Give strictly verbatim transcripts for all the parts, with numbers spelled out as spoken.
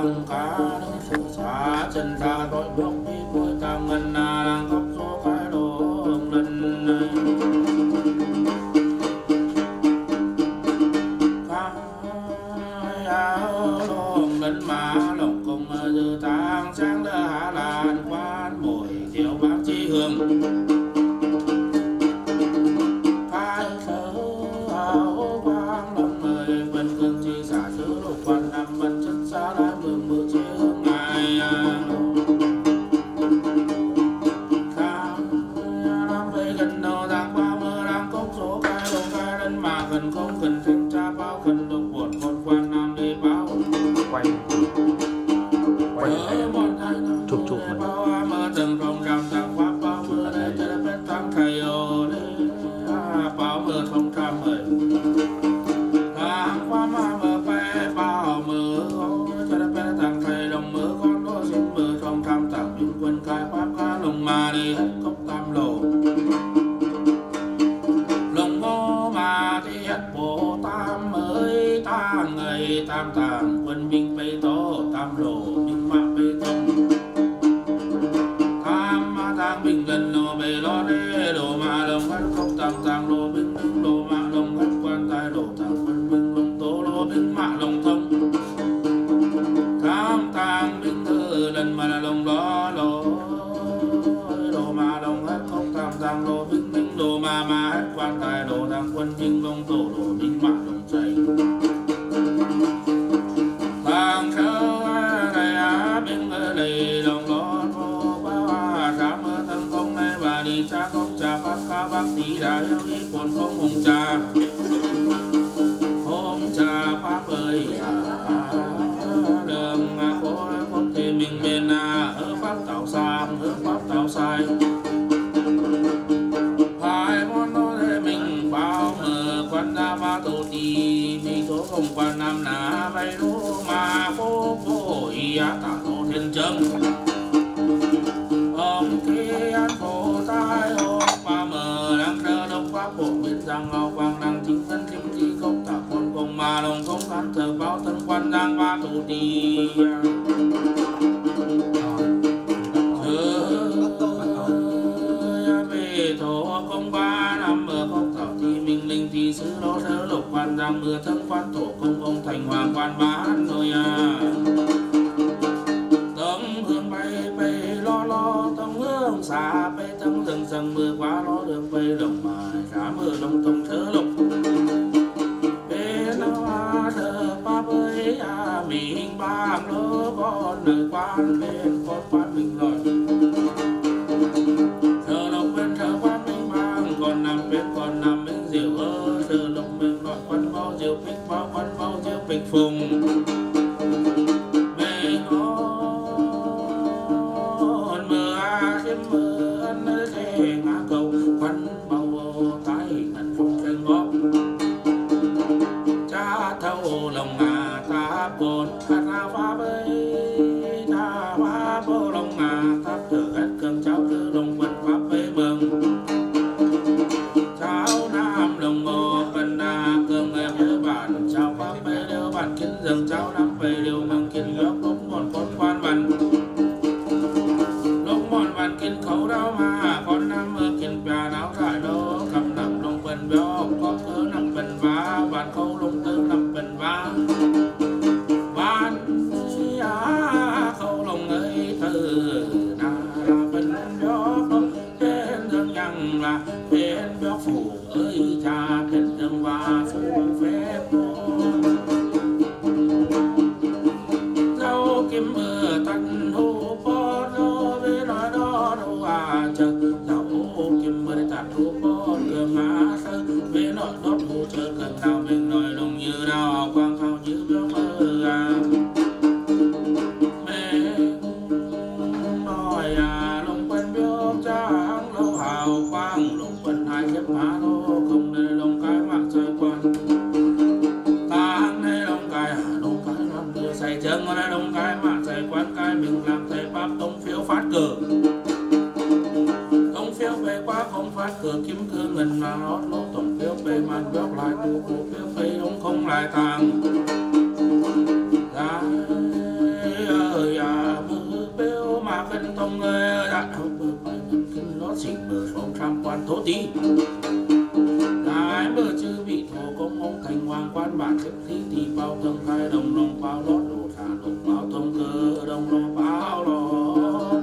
lăng cá sự xa chân ta đôi bước đi cuối tam ngân na đang khóc số cái đồ hồng lần cái áo hồng lần mà lòng cùng dư tang sáng đỡ hạ làn quan mồi chiều bác chi hương cái sớ áo quang lòng người vân cương chi xả sứ lục quan năm vân chân xa lại mường mưa chi hương ngày năm về gần đầu tháng ba mưa đang cốc số cái lông cái đến mà gần không cần thanh tra bao cần đục buồn con quan nam đi báo quay quay chụp chụp bao mưa từng rồng rằm tháng pháp bao mưa đây cho biết tháng thầy ô đây bao mưa thông trăm mười tháng qua mà mưa về bao mưa cho biết tháng thầy đồng mưa con đôi xin mưa thông trăm tặng những quân khai pháp cá lồng mà đi hết cốc tam lộ lồng ngô mà đi hết bộ tam ơi tam người tam tàng quân binh bê tô tam lộ binh mã bê tông tham ma tang bình lần lô bê lo đê đồ mà lồng hết cốc tam tàng lô binh binh lô mạ lồng hết quan tài lô tàng quân binh lồng tố lô binh mạ lồng thông tham tàng binh thư lần mà là lồng đó lô đồ mà lồng hết cốc tam tàng lô binh binh lô mà mà hết quan tài lô tàng quân binh lồng tổ lô binh mạ lồng dày tàng sơ đây á bên đây lòng đó thô ba ra mưa thân công này và đi cha cốc trà phát ca bác tí đã yêu đi còn không hồng trà hồng trà pháp ơi đường khối không thể mình bên ở pháp tạo sang ở pháp tạo sai phải món đó để mình bao mờ quan gia ba tổ tì mi số không quan nam ná bay lô mà phố phố ý á tạ tổ thiên trâm ông kia ăn phố tai ông ba mờ đang đỡ đông pháp bộ bên giang ngao quang đang chính thân kim chi không tạ con cùng mà đồng không can thờ bao thân quan giang ba tổ tì thổ công ba năm mưa không thảo thì minh linh thì sứ đó sớ lục quan giang mưa thân quan thổ công ông thành hoàng quan bán rồi à tấm hương bay bay lo lo tấm hương xa bay tấm rừng rừng mưa quá lo đường bay đồng mà giá mưa đồng tông sớ lục bên hoa thơ pháp ơi à mình bang lỡ con nơi quan bên con quan mình rồi còn nằm bên còn nằm bên diệu ơ sờ lồng bên loại quan bao diệu bích bao quan bao diệu bích phùng bên ngón mưa thêm mưa nơi thế ngã cầu quan bao tay ngàn phong trên góp cha thâu lòng ngà ta cồn ta ra phá bơi ta phá bô lòng ngà ta thử hết cơn cháu thử lòng quần pháp bơi mừng đồng ngô vân na cương em nhớ bản chào pháp bê đều bản kiến dường cháu năm về đều mang kiến gốc lúc còn con quan văn lúc mòn văn kiến khẩu đau mà con năm ở kiến bia đáo trải đô cầm nằm đồng vần béo có thứ nằm vần vá bản khâu lông tư nằm vần vá ban á khâu lông ấy thử na là vần béo không trên dương nhằng là bên béo phủ ơi cha thiên đường và phù phép dâu kim mưa tận hồ bó đô với nói đó đâu à chờ dâu kim mưa tận hồ bó cường á sơ với nói đốt hồ chờ cần nào mình nói lòng như nào quang khao như béo mơ à mình nói à lòng quen béo trắng lâu hào quang lòng quen hai xếp má đô không để lòng cái mạng rơi quan ta này lòng cái hà lòng cái làm đưa say chân ở đây lòng cái mạng rơi quan cái mình làm thầy pháp tống phiếu phát cờ tống phiếu về quá không phát cờ kiếm cương ngân mà lót lỗ tổng phiếu về màn góc lại tu cụ phiếu về ông không lại tàng ra thổ tí cái bờ chư vị thổ công ông thành hoàng quan bản xếp khí thì bao thông khai đồng lòng bao lót đồ thả đồng bao thông cơ đồng lòng bao lót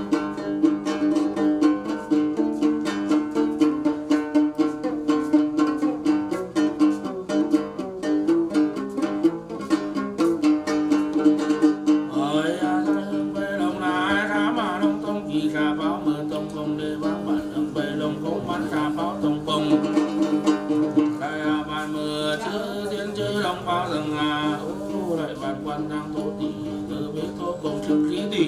ơi à ra hương về lòng này ra mà đông thông kỳ ra báo mưa thông công để vang bản hương về lòng công bán ra báo thông công đại à bàn mưa chữ thiên chữ lòng bao rằng à ô lại bàn quan đang thổ tỷ từ biết thổ công trước khí tỷ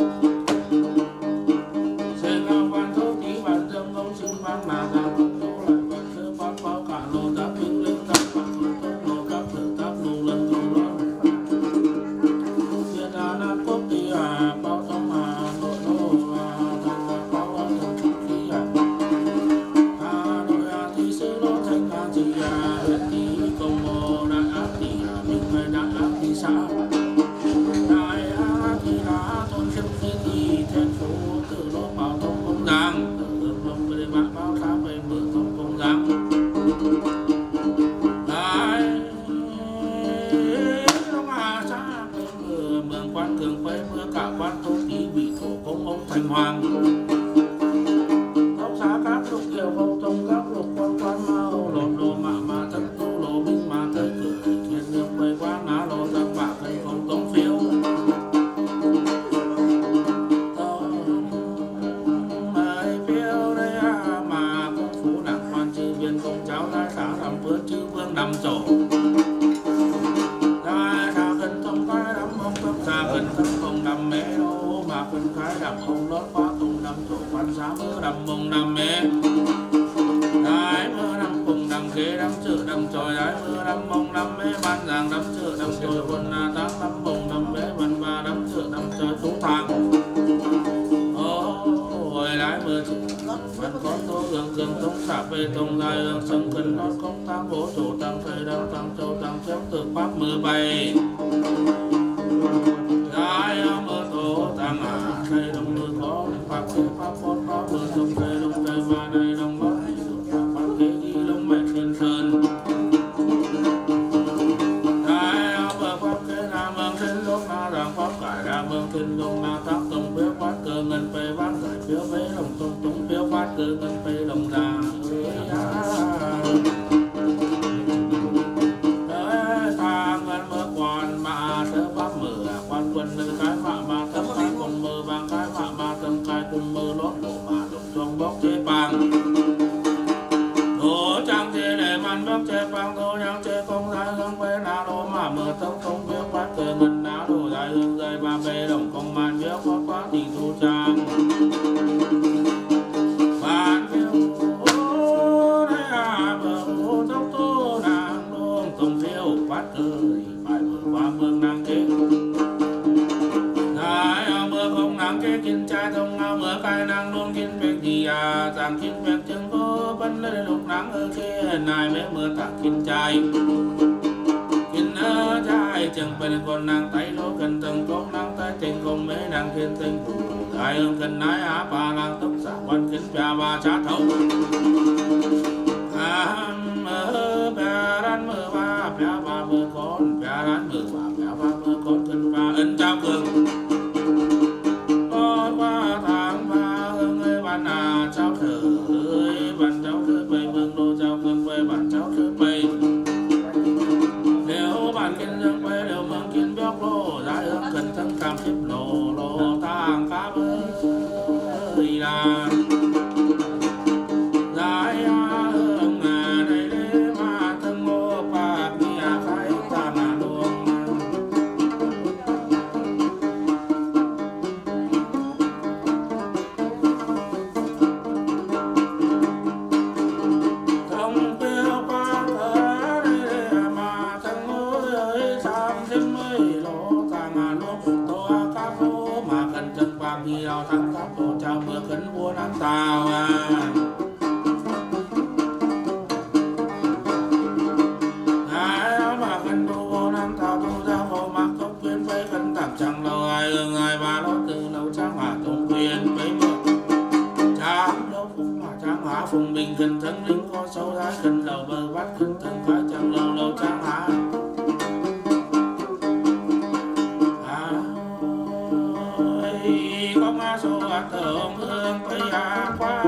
sen ngao bàn thổ tỷ bàn dâm công xưng vang là ra công thổ lại bàn thơ bán báo cả lô tác vinh linh tác bàn thổ thổ lô các thử tác lô lần thổ loạn thiên đà nam quốc tỷ à báo thông à nội lô à thành à báo à thông trước khí à à nội à thì sư lô thành à chỉ à huyện tỷ công mô đại ác tỷ à mình người đại ác tỷ xã đại ác tỷ là thôn xếp khí thì thành phố tự lô báo thông công giang tự lông về bạc báo khá về mở thông công giang đại long hà xã về mở mường quan cường về mưa cả quan thổ tí bị thổ công ông thành hoàng tóc xa các lục kiều hậu thông các lục quan quan mau lột lô mạ mà thân tu lô minh mà thời cửa thiên đường về quan á lô tâm bạc cây không tống phiêu mày phiêu đây à mà công phú đặng hoàn chư viên công cháu đại xã làm vượt chư vương nằm chỗ đại xã gần thông khai đắm ông tâm xa gần thân không nằm mê đô mà gần khai đắm ông lót quá tung nằm chỗ quan xã mơ nằm mông nằm mê đại mơ nằm cùng nằm kế nằm chữ nằm tròi đại mơ nằm mông nằm mê ban giang nằm chữ nằm tròi quân na tác nằm mông nằm mê văn ba nằm chữ nằm tròi tú thang ôi đại mơ chữ vẫn có tô gương gương thông xạ về thông dài gương sân cần nó công tăng bố chủ tăng thầy đang tăng châu tăng chéo từ pháp mưa bay đại mơ tổ tăng à thầy đồng mưa có pháp kế pháp phốt có mưa thông thầy đồng thầy mà đây đồng bó pháp kế ghi lông mẹ thiên sơn đại mơ pháp kế nam mương thiên lúc na rằng pháp cải nam mương thiên lúc na tác tông phiếu phát cơ ngân phê phát giải phiếu phế đồng tông tông phiếu phát cơ ngân phê đồng ra ta ngân mơ quan mà thơ pháp mở quan quân nữ cái mạ mà tâm cái cùng mơ vàng cái mạ mà tâm cái cùng mơ lót đổ mà đục trong bóc chế vàng đổ trang chế để man bóc chế vàng đổ nhang chế công thái hương bê na đổ mà mơ tâm công phiếu phát cơ ngân ná đổ dài hương dây ba bê đồng công man phiếu phát quá tỷ thu trang ban phiếu đây à bờ hồ tóc tô nàng đôn công phiếu phát cơ phải vượt qua mương nàng kế đại mưa không nàng kế kinh trai thông ngao mưa cay nàng đôn kinh việc gì à rằng kinh việc chứng có vấn đề lục nắng ở kia này mấy mưa tạc kinh trai kinh ở trai chẳng bên con nàng tay lỗ cần từng con nàng tay tình con mấy nàng thiên tình đại hương cần nái á ba nàng tóc giả quan kính bia ba chá thấu à mơ bia rắn mơ ba bia ba mơ con bia rắn mơ ba bia ba mơ con cần ba ân trao cường con qua tháng ba hương ơi bạn à cháu thử ơi bạn cháu thử bầy mừng đồ cháu cường quê bạn cháu thử bầy nếu bạn kinh dương quê đều mừng kinh béo lô đại hương cần thân cảm xếp lô lô tàng cá bơi là đại hương à đây đế mà thân ngô bạc bia khai ta là luồng thông tiêu qua thở đây mà thân ngô ơi sam thêm mấy lỗ ta là luồng tô cá phố mà cần chân bạc nhiều thằng cáp đồ chào mưa khấn vua nam tàu à ai mà khấn vua nam tàu tu ra hồ mặc công quyến với khấn tạm chẳng lâu ai ương ai ba lót từ lâu trắng hạ công quyến với mưa trắng lâu phụng mà trắng hạ phụng khinh thân linh có sâu thái khinh đầu bờ vắt khinh thân khói chẳng lâu lâu chẳng hả à ơi có ngã số thượng hương tây hà qua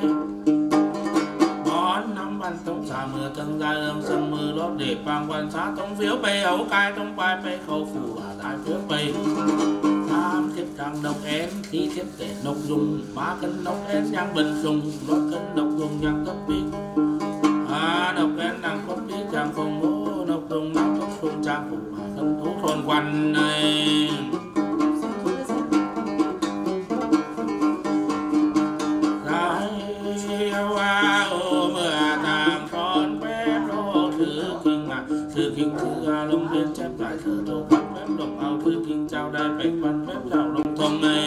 món năm ban tông xà mưa tân gia ương sân mưa lót để vang quan sát tông phiếu bê ấu cai trong bài bê khẩu phủ à đại phiếu bê tham thiết càng độc én thi thiết kể nọc dùng má cân nọc én nhang bình sùng lót cân nọc dùng nhang cấp bí à nọc én đang cấp bí chàng không ngô nọc dùng nọc cấp sùng chàng phủ mà thân thú thôn quan này thư kinh thư a long biên chép lại thơ tô bắt phép độc ao thư kinh trao đai bạch văn phép trao long thông này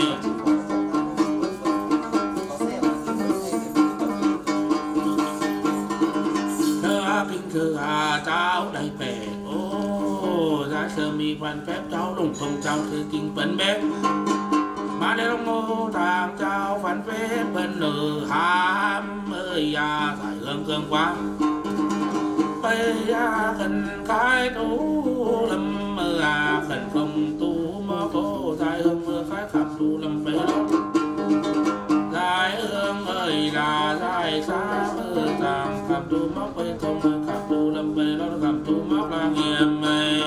thơ a kinh thư a trao đai bệ ô giá sơ mi văn phép trao long thông trao thư kinh vấn bếp mà để long ngô thang trao văn phép bên nở hàm ơi à giải hương cương quang bây à khẩn khai tu lâm mơ à khẩn không tu mơ cô dài hương mưa khai khắp tu lâm bê lót dài hương ơi là dài xa mơ tàng khắp tu móc bê thông khắp tu lâm bê lót khắp tu móc là nghiêm mê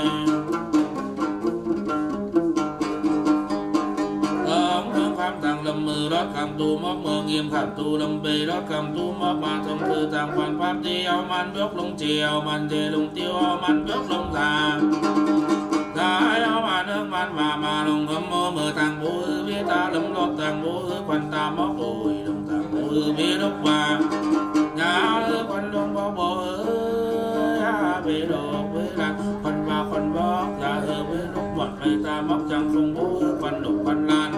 ống hương khắp tàng lâm mơ lót khắp tu móc mơ nghiêm khắp tu lâm bê lót khắp tu móc mà thông thư tàng quan pháp đi áo man bước lông chiều man dê lông tiêu áo man bước lông già dài áo man nước man và mà lông ấm mơ mơ tàng bố ư biết ta lấm lót tàng bố ư quan ta móc ôi lông tàng bố ư biết lúc và nhà ư quan lông bó bố ư ya bê lộc bê lạc quan vào quan bó ra ư bê lúc bọn mây ta móc chẳng không bố ư quan lục quan lan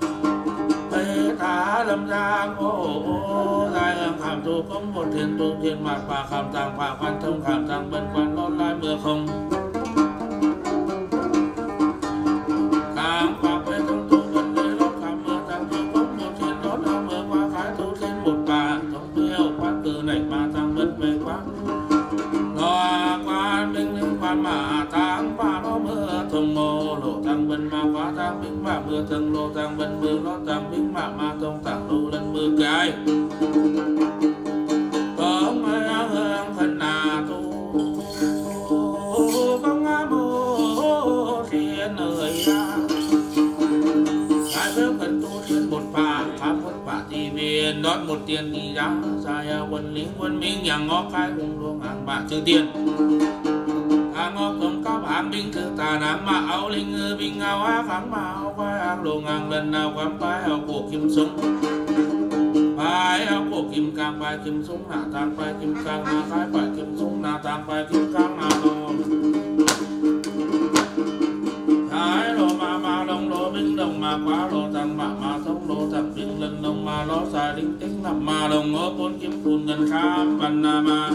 ta lâm giang ô dài hương khảm tu công một thiên tu thiên mạt và khảm tàng và quan thông khảm tàng bần quan lót lai mưa không tàng và quê thông tu bần lê lót khảm mưa tàng tu công một thiên lót áo mưa qua khái tu thiên một bà thông tiêu quan cử này mà tàng bần về quan lo quan đinh linh quan mà tàng và nó mưa thông ngô lộ tàng bần mà quá tàng binh mà mưa thân lô tàng bần mưa lót tàng binh mà mà thông tàng lô lên mưa cái có mưa hương phần à tu có ngã mô thiên ơi à ai bước phần tu thiên một phà pháp một phà thì viên đón một tiền đi ra dài quân lính quân minh nhà ngó cái cùng luôn hàng bạc chữ tiền hàng ngó công cấp hàng binh thư tà nam mà áo linh ngư binh áo á kháng mà áo vai hàng đồ ngang lần nào quắm vai áo cổ kim súng vai áo cổ kim cang vai kim súng nà tang vai kim cang nà khai vai kim súng nà tang vai kim cang nà thái lô ma ma đông lô binh đông ma quá lô tăng ma ma thông lô tăng binh lần đông ma ló xa đinh tích nằm ma đông ngô bốn kim phun ngân khám văn na ma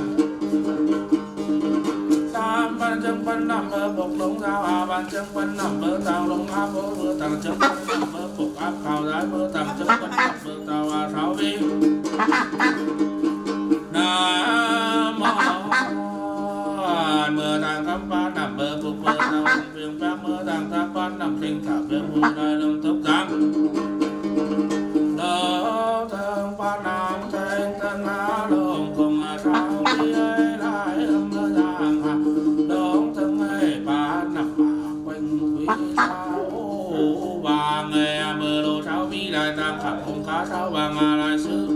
tam văn chân văn nằm mơ bộc lông giao à văn chân văn nằm mơ tàu lông áp bố mơ tàng chân văn nằm mơ bộc áp khảo giải mơ tàng chân văn nằm mơ tàu à tháo vi nam mô mơ tàng khám văn nằm mơ bộc mơ tàu lông viếng phép mơ tàng tháp văn nằm sinh thả viếng mơ đại lông tốc giang đỡ thương văn nằm thanh tân á lông cùng à tháo vi ấy lại âm mơ giang hà đống thân ấy ba nằm mà quanh quý sao bà nghe mơ đồ tháo vi đại tam khảm không khá sao bà ngà lại sư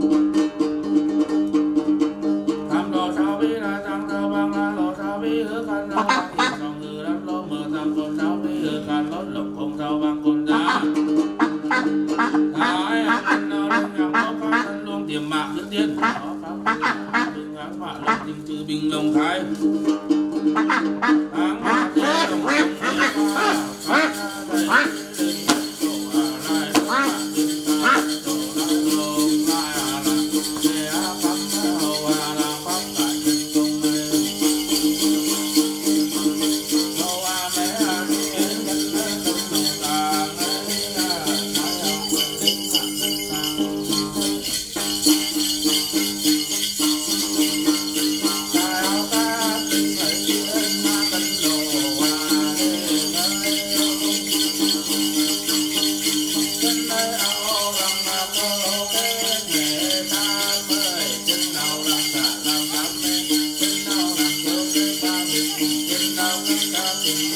tham đồ tháo vi đại tam thơ bà ngà đồ tháo vi hứa khăn đâu thì dòng ngư đất lô mơ tam côn tháo vi hứa khăn lót lộc không thao bằng côn đá thái ăn nó đông nhằm có phát thân luôn tiềm mạc trước tiên có pháp binh án mạ lộc tình trừ binh lồng thái tháng mạ thế đồng tình phá phá phá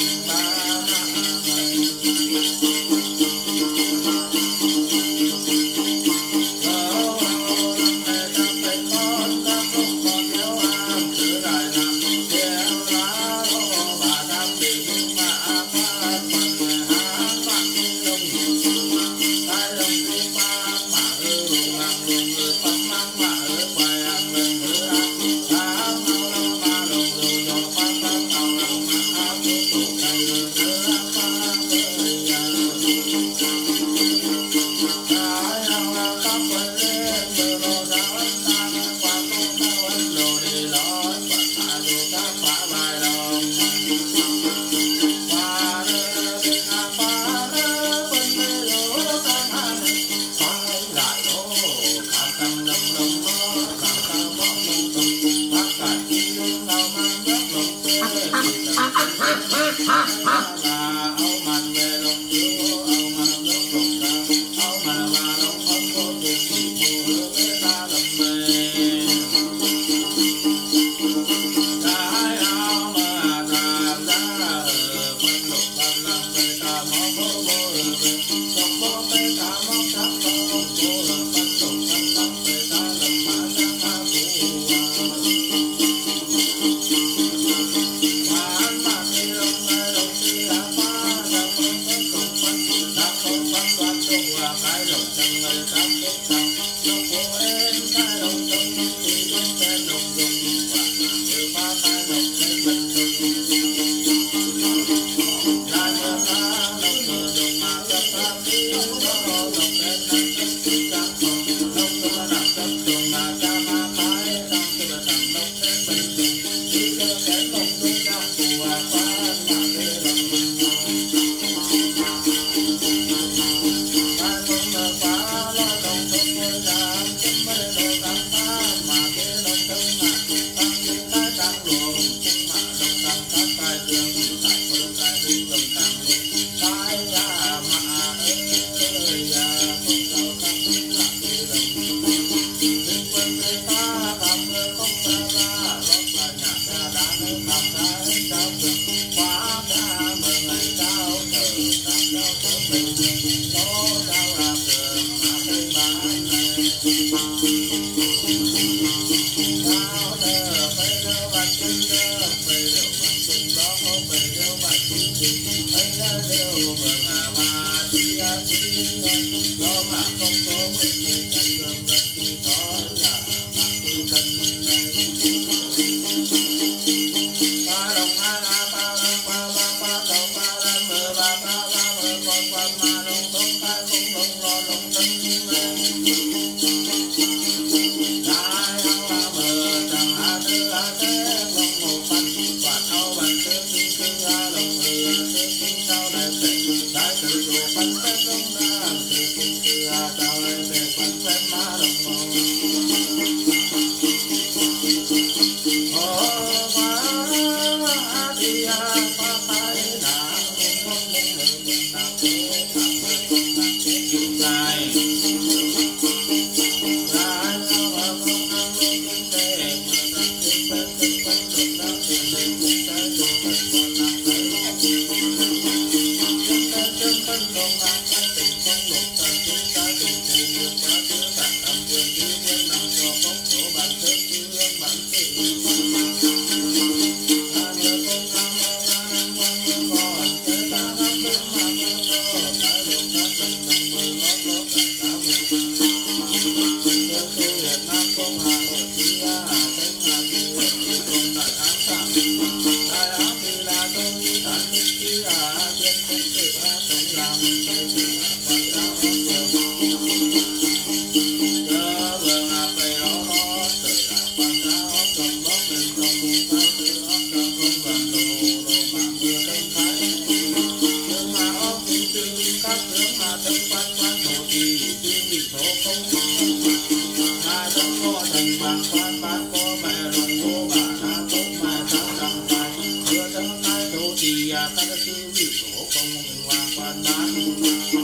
các sư vị tổ công hoàng quan bán